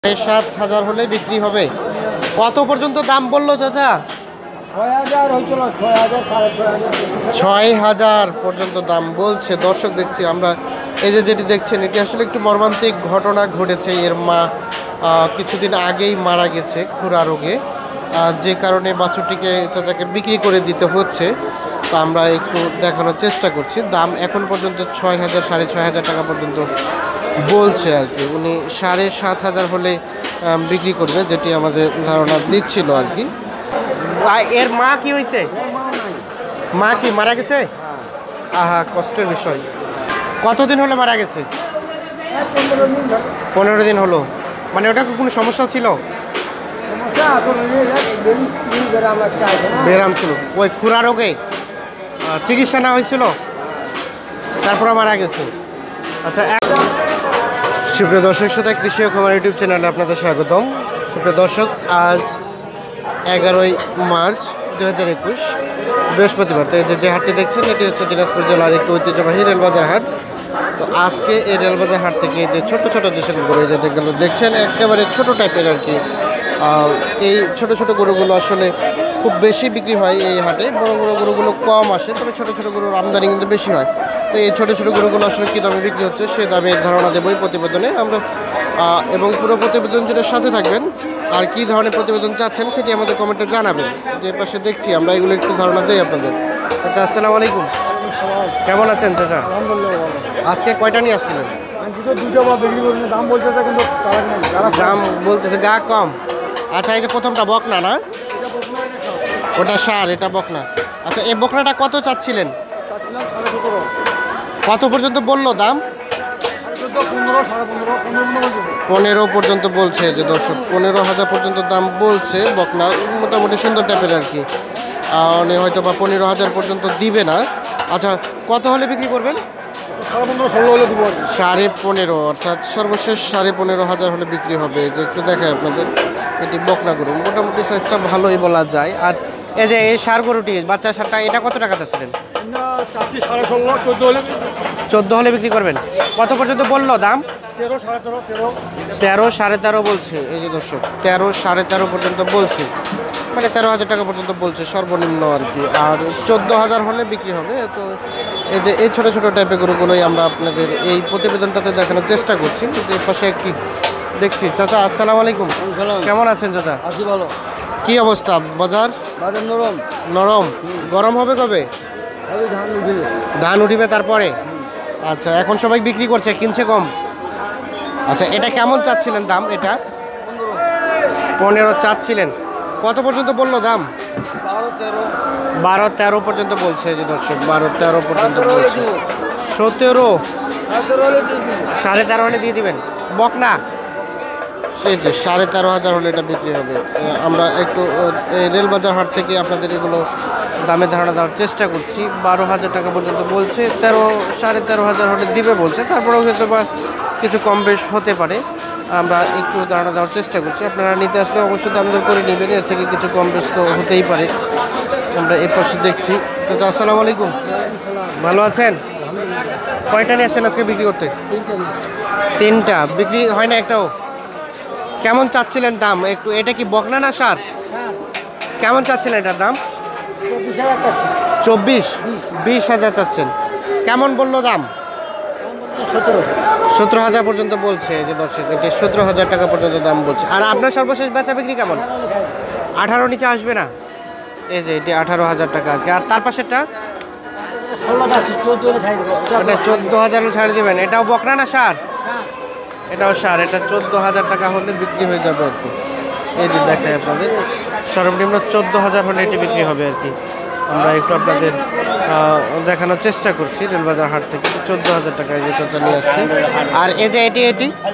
7,000 হলে বিক্রি হবে। কত পর্যন্ত দাম বললো চাচা? 6,000 পর্যন্ত দাম বলছে। দর্শক দেখছি আমরা এই যেটি দেখছেন এটি আসলে একটু মর্মান্তিক ঘটনা ঘটেছে। এর মা কিছুদিন আগেই মারা গেছে খুরা রোগে, যে কারণে বাছুরটিকে চাচাকে বিক্রি করে দিতে হচ্ছে। তো আমরা একটু দেখানোর চেষ্টা করছি। দাম এখন পর্যন্ত 6,000 6,500 টাকা পর্যন্ত বলছে আর কি। উনি 7,500 হলে বিক্রি করবে, যেটি আমাদের ধারণা দিচ্ছিল আর কি। এর মা কি হয়েছে? মা কি মারা গেছে? আহা, কষ্টের বিষয়। কতদিন হলো মারা গেছে? 15 দিন হলো। মানে ওটা কোনো সমস্যা ছিল? বেরাম ছিল ওই খুরা রোগে, চিকিৎসা না হয়েছিল, তারপরে মারা গেছে। আচ্ছা, সুপ্রিয় দর্শক শ্রোতা, কৃষি ও খামার ইউটিউব চ্যানেলে আপনাদের স্বাগতম। সুপ্রিয় দর্শক, আজ 11ই মার্চ 2021 বৃহস্পতিবার। তো যে হাটটি দেখছেন এটি হচ্ছে দিনাজপুর জেলার একটি ঐতিহ্যবাহী রেলবাজার হাট। তো আজকে এই রেলবাজার হাট থেকে যে ছোট ছোট যে সকল গরু যেগুলো দেখছেন একেবারে ছোট টাইপের আর কি, এই ছোট ছোট গরুগুলো আসলে খুব বেশি বিক্রি হয় এই হাটে। বড় বড় গরুগুলো কম আসে, তবে ছোট ছোট গরুর আমদানি কিন্তু বেশি হয়। তো এই ছোট ছোট গরুগুলো আসলে কী দামে বিক্রি হচ্ছে সে দামের ধারণা দেবই প্রতিবেদনে আমরা, এবং পুরো প্রতিবেদন যেটার সাথে থাকবেন। আর কী ধরনের প্রতিবেদন চাচ্ছেন সেটি আমাদের কমেন্টে জানাবেন। যে পাশে দেখছি আমরা এগুলো একটু ধারণা দিই আপনাদের। আচ্ছা, আসসালামু আলাইকুম, কেমন আছেন চাচা? আজকে কয়টা নিয়ে আসছিলেন? দাম বলতেছে গা কম। আচ্ছা, এই যে প্রথমটা বকনা না, ওটা সার, এটা বকনা। আচ্ছা, এই বকনাটা কত চাচ্ছিলেন? কত পর্যন্ত বললো দাম? 15 পর্যন্ত বলছে যে দর্শক, 15,000 পর্যন্ত দাম বলছে বকনা। মোটামুটি সুন্দর টাইপের আর কি। উনি হয়তো বা 15,000 পর্যন্ত দিবে না। আচ্ছা, কত হলে বিক্রি করবেন? 15,500, অর্থাৎ সর্বশেষ 15,500 হলে বিক্রি হবে। যে একটু দেখায় আপনাদের, এটি বকনা গরু, মোটামুটি সাইজটা ভালোই বলা যায়। আর এই যে এই সার গরুটি, বাচ্চা সারটা, এটা কত টাকা চাচ্ছিলেন? 14 হলে বিক্রি করবেন। কত পর্যন্ত বললো দাম? 13 13.5 বলছে। এই যে দর্শক, 13 13.5 পর্যন্ত বলছে, মানে 13,000 টাকা পর্যন্ত বলছে সর্বনিম্ন আর কি। আর 14,000 হলে বিক্রি হবে। তো এই যে এই ছোটো ছোটো টাইপের গরুগুলোই আমরা আপনাদের এই প্রতিবেদনটাতে দেখানোর চেষ্টা করছি। যে পাশে একটি দেখছি। চাচা, আসসালামু আলাইকুম, কেমন আছেন চাচা? ভালো। কি অবস্থা বাজার? নরম নরম। গরম হবে কবে? ধান উঠিবে তারপরে। আচ্ছা, এখন সবাই বিক্রি করছে, কিনছে কম। আচ্ছা, এটা কেমন চাচ্ছিলেন দাম? এটা 15 চাচ্ছিলেন। কত পর্যন্ত বললো দাম? 12-13 পর্যন্ত বলছে যে দর্শক, 12-13 পর্যন্ত বলছে। 17 13.5 হলে দিয়ে দিবেন। বকনা সেই যে 13,500 হলে এটা বিক্রি হবে। আমরা একটু রেলবাজার হাট থেকে আপনাদের এগুলো দামের ধারণা দেওয়ার চেষ্টা করছি। 12,000 টাকা পর্যন্ত বলছে, 13,500 হলে দিবে বলছে। তারপরেও হয়তো বা কিছু কম বেশ হতে পারে, আমরা একটু ধারণা দেওয়ার চেষ্টা করছি। আপনারা নিতে আসলে অবশ্যই দাম দর করে নেবেন, এর থেকে কিছু কম বেশ তো হতেই পারে। আমরা এর পাশে দেখছি। তো আসসালামু আলাইকুম, ভালো আছেন? কয়টা নিয়ে আসছেন আজকে বিক্রি করতে? 3টা। বিক্রি হয় না একটাও? কেমন চাচ্ছিলেন দাম একটু? এটা কি বকনা না সার? কেমন চাচ্ছিলেন এটার দাম? 20,000 চাচ্ছেন। কেমন বললো দাম? 17,000 পর্যন্ত বলছে যে দর্শক, 17,000 টাকা পর্যন্ত দাম বলছে। আর আপনার সর্বশেষ বেচা বিক্রি কেমন? 18 নিচে আসবে না? এই যে এটি 18,000 টাকা আর কি। আর তার পাশেরটা? এটা 14,000 ছাড়ে দেবেন। এটাও বকনা না সার? এটাও সার। এটা 14,000 টাকা হলে বিক্রি হয়ে যাবে আর কি। এই যে দেখায় আপনাদের, সর্বনিম্ন 14,000 হলে এটি বিক্রি হবে আর কি। আমরা একটু আপনাদের দেখানোর চেষ্টা করছি রেলবাজার হাট থেকে। 14,000 টাকা এই যে চাচা নিয়ে আসছে। আর এই যে এটি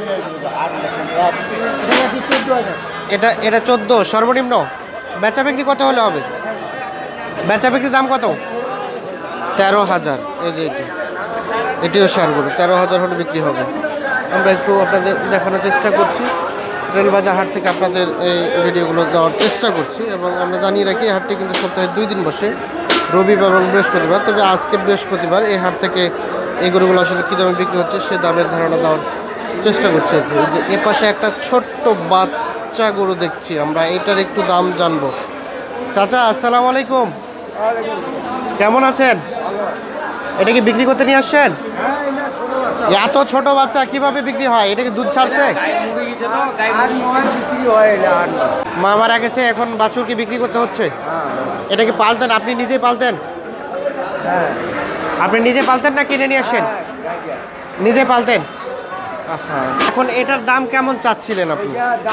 এটা 14 সর্বনিম্ন। বেচা বিক্রি কত হলে হবে? বেচা বিক্রির দাম কত? 13,000। এই যে এটিও সার গরু, 13,000 হলে বিক্রি হবে। আমরা একটু আপনাদের দেখানোর চেষ্টা করছি, রেলবাজার হাট থেকে আপনাদের এই ভিডিওগুলো দেওয়ার চেষ্টা করছি। এবং আমরা জানিয়ে রাখি এই হাটটি কিন্তু সপ্তাহে 2 দিন বসে, রবিবার এবং বৃহস্পতিবার। তবে আজকে বৃহস্পতিবার এই হাট থেকে এই গরুগুলো আসলে কী দামে বিক্রি হচ্ছে সে দামের ধারণা দেওয়ার চেষ্টা করছি আর কি। এই যে এ পাশে একটা ছোট্ট বাচ্চা গরু দেখছি আমরা, এটার একটু দাম জানবো। চাচা আসসালামু আলাইকুম, কেমন আছেন? এটা কি বিক্রি করতে নিয়ে আসছেন? এত ছোট বাচ্চা কিভাবে বিক্রি হয়? এটা কি দুধ ছাড়ছে? মা মারা গেছে, এখন বাছুরকে বিক্রি করতে হচ্ছে। এটা কি পালতেন? আপনি নিজেই পালতেন? আপনি নিজে পালতেন না কিনে নিয়ে আসছেন? নিজে পালতেন। এখন এটার দাম কেমন চাচ্ছিলেন আপনি?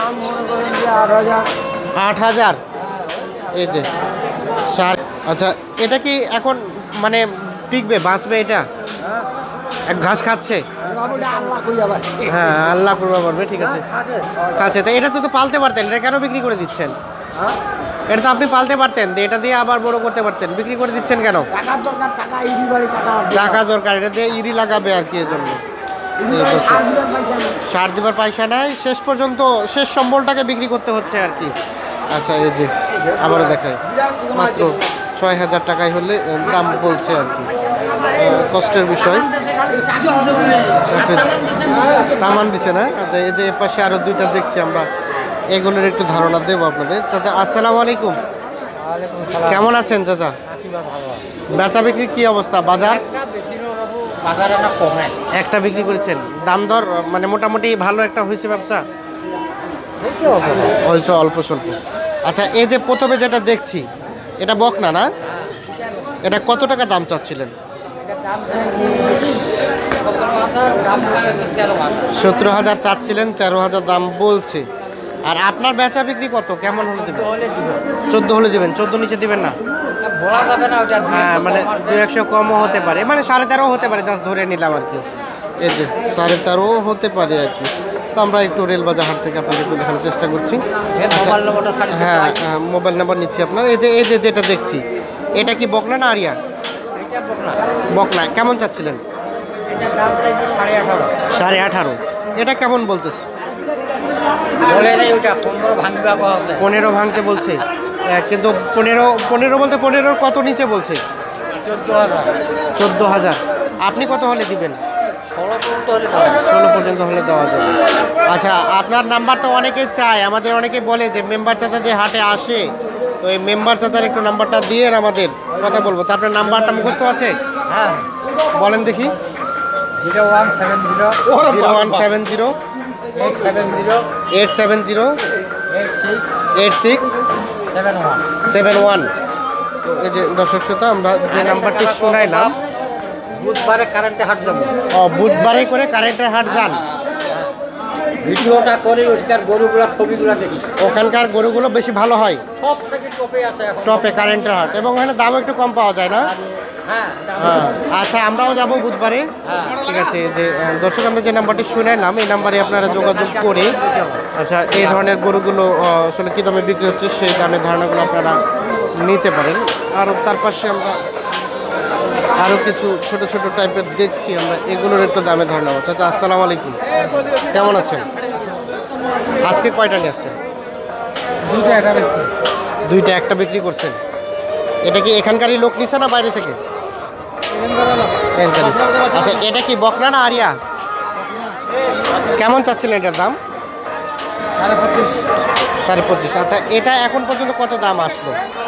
8,000। এই যে আচ্ছা, এটা কি এখন মানে টিকবে, বাঁচবে? এটা এক ঘাস খাচ্ছে। হ্যাঁ, আল্লাহ করবা পারবে, ঠিক আছে খাচ্ছে। তো এটা তো পালতে পারতেন, এটা কেন বিক্রি করে দিচ্ছেন? এটা তো আপনি পালতে পারতেন, এটা দিয়ে আবার বড় করতে পারতেন, বিক্রি করে দিচ্ছেন কেন? টাকা দরকার, এটা দিয়ে ইরি লাগাবে আর কি, এজন্য। সার দিবার পয়সা নাই, শেষ পর্যন্ত শেষ সম্বলটাকে বিক্রি করতে হচ্ছে আর কি। আচ্ছা, এই যে আবারও দেখায়, মাত্র 6,000 টাকায় হলে দাম বলছে আর কি। কষ্টের বিষয়, তামান দিছে না। আচ্ছা, এই যে এ পাশে আরো দুইটা দেখছি আমরা, এগুলোর একটু ধারণা দেবো আপনাদের। চাচা আসসালামু আলাইকুম, কেমন আছেন চাচা? বেচা বিক্রি কি অবস্থা? বাজার একটা বিক্রি করেছেন, দাম দর মানে মোটামুটি ভালো একটা হয়েছে ব্যবসা? হয়েছে অল্প স্বল্প। আচ্ছা, এই যে প্রথমে যেটা দেখছি, এটা বকনা না? এটা কত টাকা দাম চাচ্ছিলেন? 17,000 চাচ্ছিলেন, 13,000 দাম বলছে। আর আপনার বেচা বিক্রি কত, কেমন হলে দেবেন? 14 হলে দেবেন, 14 নিচে দিবেন না? হ্যাঁ, মানে 2-100 কমও হতে পারে, মানে 13.5 হতে পারে, জাস্ট ধরে নিলাম আর কি। এই যে 13.5 হতে পারে আর কি। তো আমরা একটু রেলবাজার হাট থেকে আপনাদের একটু দেখানোর চেষ্টা করছি। হ্যাঁ, মোবাইল নাম্বার নিচ্ছি আপনার। এই যে যেটা দেখছি, এটা কি বকনা না আরিয়া? বকনা। কেমন চাচ্ছিলেন? 18.5। এটা কেমন বলতেছে? 15 ভাঙতে বলছে, কিন্তু 15 বলতে 15 কত নিচে বলছে? 14,000। আপনি কত হলে দিবেন? 16 পর্যন্ত হলে দেওয়া যাবে। আচ্ছা, আপনার নাম্বার তো অনেকেই চায়, আমাদের অনেকেই বলে যে মেম্বার চাচা যে হাটে আসে, তো এই মেম্বার চাচার একটু নাম্বারটা দিয়ে আমাদের কথা বলবো। তো আপনার নাম্বারটা মুখস্থ আছে? হ্যাঁ, বলেন দেখি। 0170 0170 870 86 71। তো এই যে দর্শক শ্রোতা, আমরা যে নাম্বারটি শোনাইলাম, বুধবারে কারেন্টে হাট যাবো। বুধবারে করে কারেন্টের হাট যান, ভিডিওটা করে ওইটার গরুগুলা ছবিগুলো দেখি। ওখানকার গরুগুলো বেশি ভালো হয়, সব থেকে টপে আছে এখন, টপে কারেন্টের হাট, এবং ওখানে দাম একটু কম পাওয়া যায় না? হ্যাঁ। আচ্ছা, আমরাও যাব বুধবারে। ঠিক আছে, যে দর্শক আমরা যে নাম্বারটি শুনাইলাম, এই নাম্বারে আপনারা যোগাযোগ করে আচ্ছা এই ধরনের গরুগুলো আসলে কী দামে বিক্রি হচ্ছে সেই দামের ধারণাগুলো আপনারা নিতে পারেন। আর তার পাশে আমরা আরও কিছু ছোট ছোট টাইপের দেখছি আমরা, এগুলোর একটু দামে ধারণা হচ্ছে। আচ্ছা, আসসালামু আলাইকুম, কেমন আছেন? আজকে কয়টা নিয়ে আসছেন? দুইটা। একটা বিক্রি করছেন? এটা কি এখানকারই লোক নিছে না বাইরে থেকে? আচ্ছা, এটা কি বকনা না আরিয়া? কেমন চাচ্ছিলেন এটার দাম? 25.5। আচ্ছা, এটা এখন পর্যন্ত কত দাম আসলো?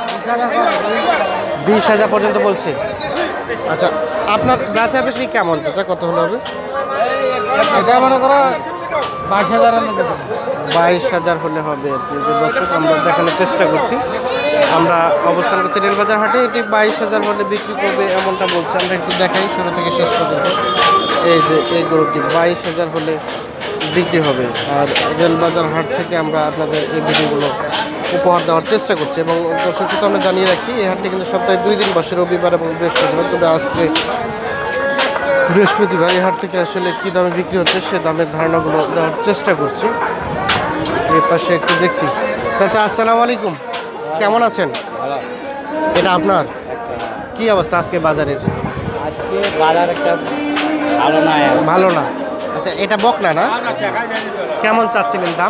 20,000 পর্যন্ত বলছে। আচ্ছা, আপনার বেচা বেশি কেমন চাচা, কত হলে হবে? 22,000 হলে হবে আর কি। যে দর্শক আমরা দেখানোর চেষ্টা করছি, আমরা অবস্থান করছি রেলবাজার হাটে, এটি 22,000 হলে বিক্রি করবে এমনটা বলছে। আমরা একটু দেখাই শুরু থেকে শেষ পর্যন্ত। এই যে এই গরুটি 22,000 হলে বিক্রি হবে। আর রেলবাজার হাট থেকে আমরা আপনাদের এই ভিডিওগুলো উপহার দেওয়ার চেষ্টা করছি। এবং দর্শক তো আমরা জানিয়ে রাখি, এই হাটটি কিন্তু সপ্তাহে 2 দিন বসে, রবিবার এবং বৃহস্পতিবার। তবে আজকে বৃহস্পতিবার এই হাট থেকে আসলে কী দামে বিক্রি হচ্ছে সে দামের ধারণাগুলো দেওয়ার চেষ্টা করছি। এর পাশে একটু দেখছি। চাচা আসসালামু আলাইকুম, কেমন আছেন? এটা আপনার কি অবস্থা আজকে বাজারের? আজকে বাজার একটা ভালো না। আচ্ছা, এটা বকনা না? কেমন চাচ্ছিলেন দাম?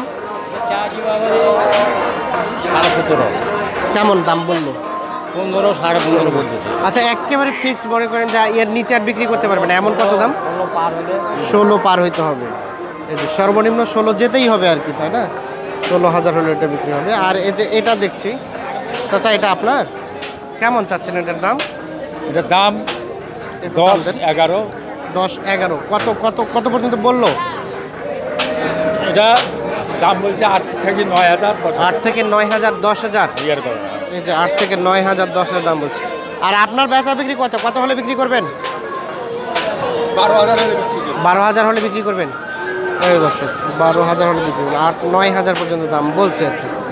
কেমন দাম বললো? 15, 15.5 বলছে। আচ্ছা, একেবারে ফিক্সড মনে করেন যে এর নিচে আর বিক্রি করতে পারবে না, এমন কত দাম? 16 পার হইতে হবে। এই যে সর্বনিম্ন 16 যেতেই হবে আর কি, তাই না? 16,000 হলে এটা বিক্রি হবে। আর এই যে এটা দেখছি চাচা, এটা আপনার কেমন চাচ্ছেন এটার দাম? এটার দাম একটু দাম দেন। 10-11। 10-11 কত কত কত পর্যন্ত বললো? এটা দাম বলছে 8 থেকে 9,000। 8 থেকে 9,000, 10,000। ক্লিয়ার করে এই যে 8 থেকে 9,000, 10,000 দাম বলছে। আর আপনার বেচা বিক্রি কত কত হলে বিক্রি করবেন? 12,000 বিক্রি করি। 12,000 হলে বিক্রি করবেন। এই দর্শক 12,000 হলে বিক্রি করবেন। 8-9,000 পর্যন্ত দাম বলছে আর কি।